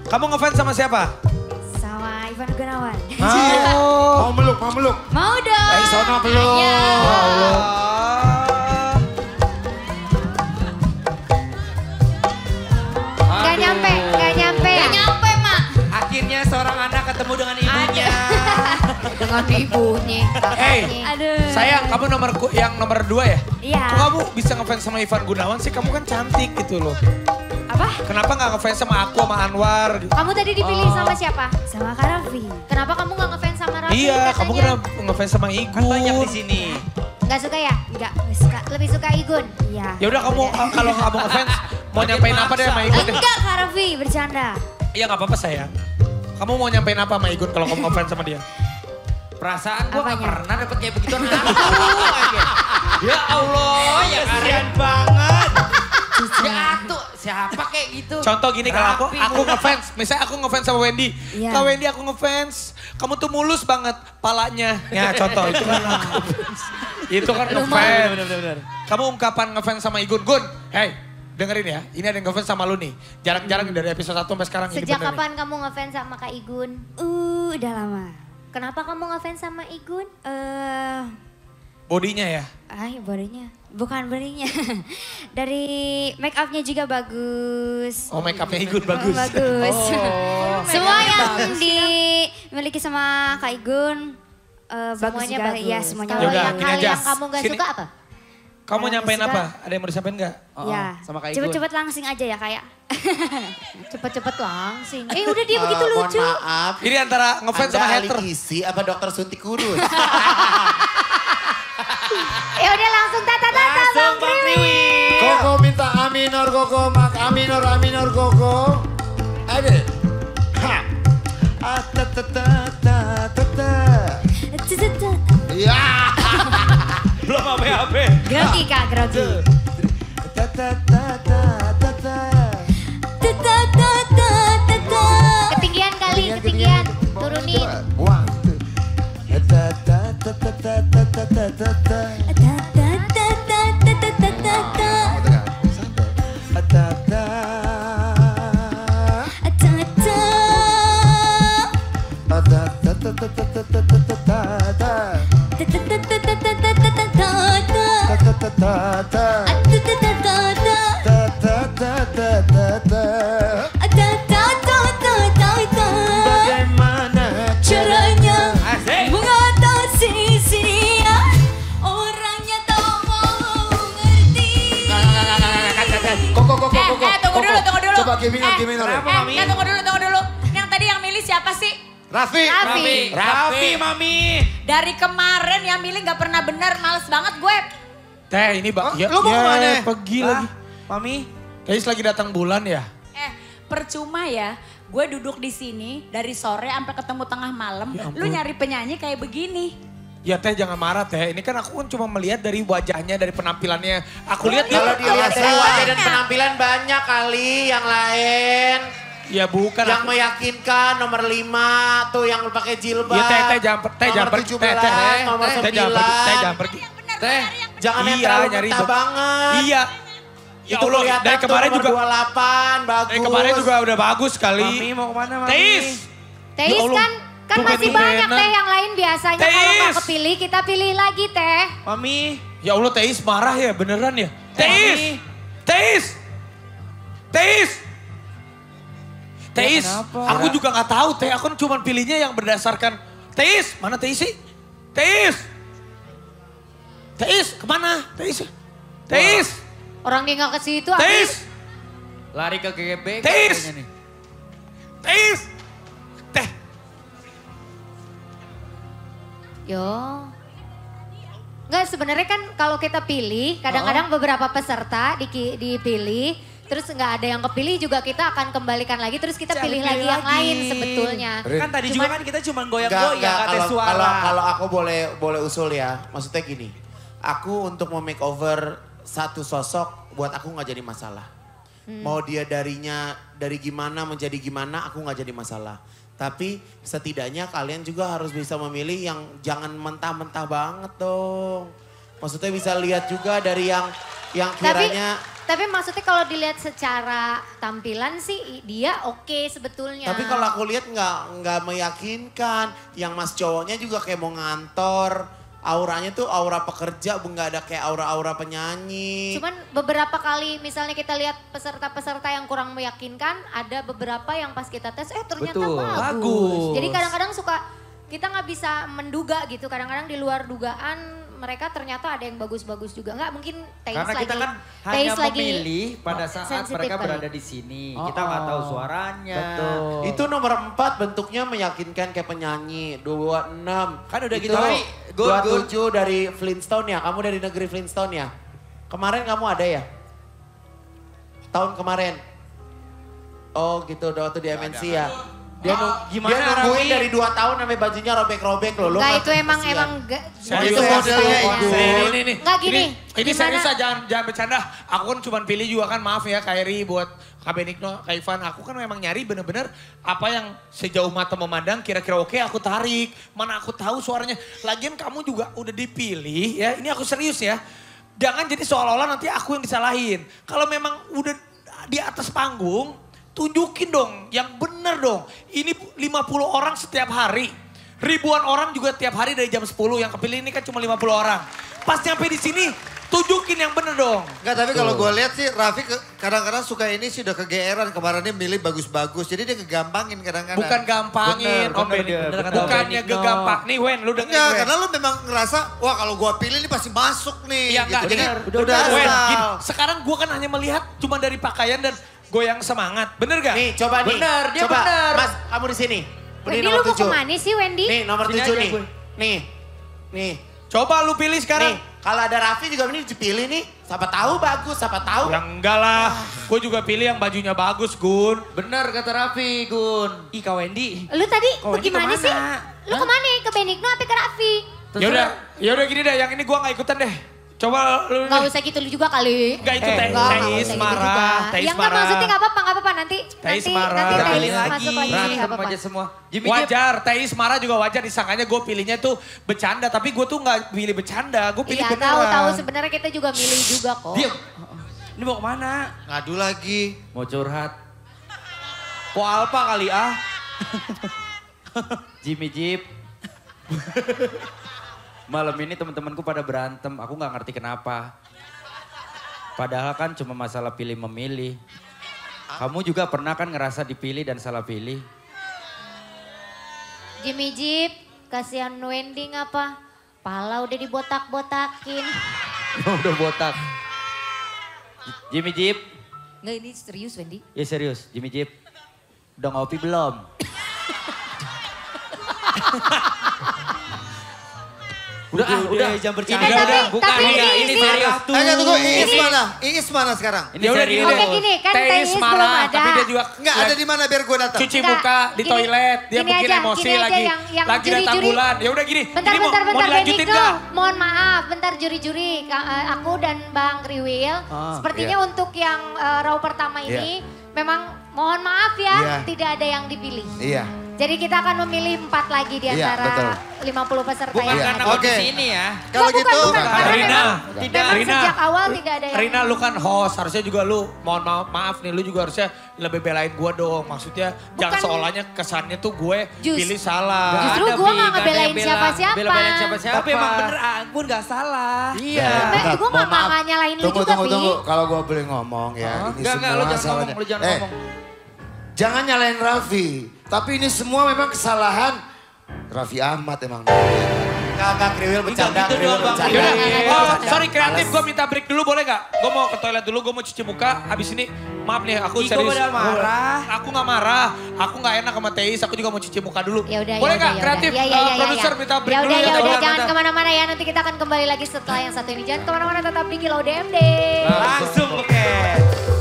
Kamu ngefans sama siapa? Sama Ivan Gunawan. Oh. Mau meluk. Mau dong. Sono peluk. Ayo. Gak nyampe, Gak nyampe, Mak. Akhirnya seorang anak ketemu dengan ibunya. Dengan ibunya. Hey, Aduh. sayang kamu yang nomor 2 ya? Iya. Kok kamu bisa ngefans sama Ivan Gunawan sih? Kamu kan cantik gitu loh. Apa? Kenapa gak ngefans sama aku, sama Anwar? Gitu? Kamu tadi dipilih sama siapa? Sama Kak Raffi. Kenapa kamu gak ngefans sama Raffi? Iya, kamu katanya? kenapa ngefans sama Kan Igun? banyak di sini. Gak suka ya? Enggak, suka. Lebih suka Igun? Iya. Ya udah kamu kalau kamu ngefans mau nyampein apa deh sama Igun deh? Enggak Kak Raffi, bercanda. Iya gak apa-apa sayang. Kamu mau nyampein apa sama Igun kalau kamu ngefans sama dia? Perasaan gue gak Apanya? pernah dapet kayak begituan aja. Ya Allah, ya kasihan banget. Ya tuh, siapa kayak gitu? Contoh gini kalau Rapi, aku ngefans, misalnya aku ngefans sama Wendy. Iya. Kak Wendy aku ngefans, kamu tuh mulus banget palanya. Ya contoh itu kan aku ngefans. Itu kan ngefans. Bener-bener. Kamu ungkapan ngefans sama Igun. Gun, hey dengerin ya, ini ada yang ngefans sama lu nih. Jarang-jarang dari episode 1 sampai sekarang ini Sejak bener nih. kapan kamu ngefans sama Kak Igun? Udah lama. Kenapa kamu ngefans sama Igun? Bodinya ya? Bodinya. Bukan bodinya. Dari make upnya juga bagus. Oh make upnya Igun bagus. Bagus. Oh. Semua yang dimiliki sama Kak Igun bagus Semuanya juga. bagus. Iya semuanya Kalau Yaudah, yang gini hal aja. yang kamu gak Sini. suka apa? Kamu Yang nyampein suka- apa? Ada yang mau disampaiin gak? Ya. sama Kak Igun. Cepet-cepet langsing aja ya kayak. Cepet-cepet langsing. Udah dia begitu Mohon lucu. maaf. Ini antara ngefans sama Anda hater. ahli isi apa dokter suntik kurus? Ya udah langsung tata Langsung Bang Kriwi. Koko minta A minor, Koko mak A minor, Koko. Ada. Ha. Ah, ta ta ta ta ta ta. Ya. Belum apa-apa. Grogi Kak, grogi. Ta ta ta ta ta ta. Ketinggian kali, ketinggian. Turunin. One, two. Ta ta ta ta ta ta ta ta ta ta. Kamu tekan. Santai. Ta ta. Ta ta ta ta ta ta ta ta ta ta ta. Ta ta ta ta ta. Bagaimana Caranya Asik. mengatasi dia orangnya tak mau ngerti. Koko. Tunggu dulu. Coba G minor. Kenapa, Mami? Tunggu dulu. Yang tadi yang milih siapa sih? Raffi. Raffi, Mami. Dari kemarin yang milih gak pernah benar, males banget gue. Teh ini bang. Lu mau kemana? Pergi lagi. Mami. Teis lagi datang bulan ya? Percuma ya, gue duduk di sini dari sore sampai ketemu tengah malam, Ya ampun. lu nyari penyanyi kayak begini. Ya Teh jangan marah Teh, ini kan aku kan cuma melihat dari wajahnya, dari penampilannya. Aku lihat Kalau dia dilihat dari wajah dan penampilan banyak kali yang lain. Ya bukan. Yang aku- meyakinkan nomor 5 tuh yang pakai jilbab. Ya Teh jangan Teh jangan Nomor pergi. 17, nomor Teh jangan pergi. 9. Teh jangan pergi. Teh, jangan yang Iya, terlalu nyari mentah dong. banget. Iya. Ya Itu Allah, kelihatan dari tuh kemarin nomor juga. 28, bagus. Dari kemarin juga udah bagus sekali. Mami mau kemana, Mami? Teis. Teis Ya Allah, kan bukan masih ini banyak enak. teh yang lain biasanya kalau Teis. nggak kepilih kita pilih lagi teh. Mami. Ya Allah Teis marah ya beneran ya. Teis. Teis. Teis. Teis. kenapa? Aku juga nggak tahu Teh. Aku cuma pilihnya yang berdasarkan. Teis. Mana Teis sih? Teis. Teis kemana? Teis. Teis. Orang dia nggak ke situ Teis. habis. Lari ke GGB. Teis. kayaknya nih. Teis. Teh. Yo. Enggak sebenarnya kan kalau kita pilih kadang-kadang beberapa peserta dipilih terus nggak ada yang kepilih juga kita akan kembalikan lagi terus kita pilih lagi yang lain sebetulnya. Kan tadi juga kan kita cuma Enggak, goyang-goyang kata kalau suara. kalau aku boleh usul ya, maksudnya gini. Aku untuk memakeover satu sosok buat aku nggak jadi masalah. Mau dia dari gimana menjadi gimana aku nggak jadi masalah. Tapi setidaknya kalian juga harus bisa memilih yang jangan mentah-mentah banget dong. Maksudnya bisa lihat juga dari yang kiranya Tapi maksudnya kalau dilihat secara tampilan sih dia oke sebetulnya. Tapi kalau aku lihat nggak meyakinkan. Yang mas cowoknya juga kayak mau ngantor. Auranya tuh aura pekerja, nggak ada kayak aura-aura penyanyi. Cuman beberapa kali misalnya kita lihat peserta-peserta yang kurang meyakinkan, ada beberapa yang pas kita tes, ternyata Betul, bagus. Jadi kadang-kadang kita nggak bisa menduga gitu, kadang-kadang di luar dugaan mereka ternyata ada yang bagus-bagus juga. Nggak mungkin taste Karena lagi. kita kan hanya taste lagi memilih pada saat sensitif mereka kali. berada di sini. Kita nggak tahu suaranya. Itu nomor 4 bentuknya meyakinkan kayak penyanyi. 26. Kan udah Itu gitu, tapi Gun. 27 dari Flintstone ya. Kamu dari negeri Flintstone ya. Kemarin kamu ada ya? Tahun kemarin. Oh gitu, udah waktu di MNC ya. Dia, gimana, dia nungguin Raffi? dari 2 tahun sampai bajunya robek-robek loh. Lo Nggak, nggak itu emang kasihan. Serius, Itu modelnya itu. Ini. Nggak gini, Ini gimana? serius jangan bercanda. Aku kan cuma pilih juga kan, maaf ya Kak Eri buat Kak Benigno, Kak Ivan. Aku kan memang nyari bener-bener apa yang sejauh mata memandang kira-kira oke aku tarik. Mana aku tahu suaranya. Lagian kamu juga udah dipilih ya, ini aku serius ya. Jangan jadi seolah-olah nanti aku yang disalahin. Kalau memang udah di atas panggung, tunjukin dong yang bener dong. Ini 50 orang setiap hari. Ribuan orang juga tiap hari dari jam 10. Yang kepilih ini kan cuma 50 orang. Pas nyampe di sini, tunjukin yang bener dong. Enggak, tapi kalau gue lihat sih Raffi kadang-kadang suka ini sih udah kegeeran. Kemarin dia milih bagus-bagus. Jadi dia kegampangin kadang-kadang. Bukan gampangin, Bener, Om bener Benny. dia, bener kata Om Bukannya Benigno. gegampang. Nih Wen, lu dengerin Enggak, Wen. karena lu memang ngerasa, wah kalau gue pilih ini pasti masuk nih. Iya enggak, gitu. Jadi jadi udah Wen, asal. gini, sekarang gua kan hanya melihat cuma dari pakaian dan goyang semangat. Bener gak? Nih coba nih. Bener, dia coba. bener. Mas, kamu di sini. Wendy lu mau kemana sih Wendy? Nih nomor Sini 7 aja nih. gue. Nih. Coba lu pilih sekarang. Nih, kalau ada Raffi juga ini dipilih nih. Siapa tahu bagus, siapa tahu. Ya enggak lah. Gue juga pilih yang bajunya bagus, Gun. Bener kata Raffi, Gun. Ih, Kak Wendy. Lu tadi Kau ini gimana kemana? sih? Lu kemana? Ke Benigno apa ke Raffi? Ya udah gini deh, yang ini gua nggak ikutan deh. Coba lu. Gak usah gitu lu juga kali. Enggak itu Enggak usah Teis gitu marah, juga. Teis Ya enggak marah. maksudnya gak apa-apa nanti Teis nanti marah. nanti Udah Teis pilih lagi. masuk lagi Berantem gak apa-apa. aja semua. Jimmy Jip. Wajar, Teis marah juga wajar. Disangkanya gue pilihnya tuh bercanda, tapi gue tuh nggak pilih bercanda, gue pilih Iya beneran. tahu sebenarnya kita juga milih juga kok. Diam. Ini mau kemana? Ngadu lagi. Mau curhat. Po Alpa kali ah. Jimmy Jeep. Malam ini teman-temanku pada berantem, aku nggak ngerti kenapa. Padahal kan cuma masalah pilih memilih. Kamu juga pernah kan ngerasa dipilih dan salah pilih? Jimmy Jeep, kasihan Wendy ngapa? Pala udah dibotak-botakin. Udah botak. Jimmy Jeep, Nggak ini serius Wendy? ya serius, Jimmy Jeep. Udah ngopi belum? udah jam bercanda. Tapi ini serius. Tunggu, Iis mana? Iis mana sekarang? Ini Ya udah serius. gini Oke deh. gini, kan Teis Teis belum marah, ada. tapi dia juga Enggak, ada di mana biar gue datang? cuci Enggak, muka di gini- toilet, dia gini mungkin aja, emosi gini aja lagi, yang lagi datang juri-juri. bulan. Ya udah gini, Bentar, ini mau dilanjutin Benigno. nggak? Mohon maaf, bentar juri-juri. Aku dan Bang Kriwil, sepertinya untuk yang row pertama ini, memang mohon maaf ya, Iya. tidak ada yang dipilih. Iya. Jadi kita akan memilih 4 lagi di Iya, antara betul. 50 peserta Bukan yang karena ada. gue Oke. di sini ya. Kalau Bukan, gitu, bukan, karena Rina, memang Rina. sejak awal tidak ada yang... Rina, lu kan host, harusnya juga lu mohon maaf nih, lu juga harusnya lebih belain gue dong. Maksudnya jangan seolahnya kesannya tuh gue pilih salah. Justru Ada, gue Bi, gak nggak ada ngebelain yang siapa-siapa. Bela-belain siapa-siapa. Tapi emang bener Anggun gak salah. Iya. Gue gak nyalahin lu juga, Pi. Tunggu. Kalau gue boleh ngomong ya. Ini Enggak, semua lu jangan salahnya. ngomong, lu jangan ngomong. Jangan nyalain Raffi. Tapi ini semua memang kesalahan Raffi Ahmad emang. Enggak, Kriwil bercanda, gitu Kriwil doang, Bang. bercanda. Yaudah, Iya, oh Bercanda. sorry kreatif, Males. gue minta break dulu boleh gak? Gue mau ke toilet dulu, gue mau cuci muka, abis ini maaf nih aku Iko serius. udah marah. Aku gak marah, aku gak enak sama Teis, aku juga mau cuci muka dulu. Ya udah, boleh ya gak udah, kreatif, ya udah. produser minta break Ya dulu. udah, ya udah, Bentar, jangan bentar. kemana-mana ya. Nanti kita akan kembali lagi setelah yang satu ini. Jangan kemana-mana, tetap di Kilau DMD. Langsung oke.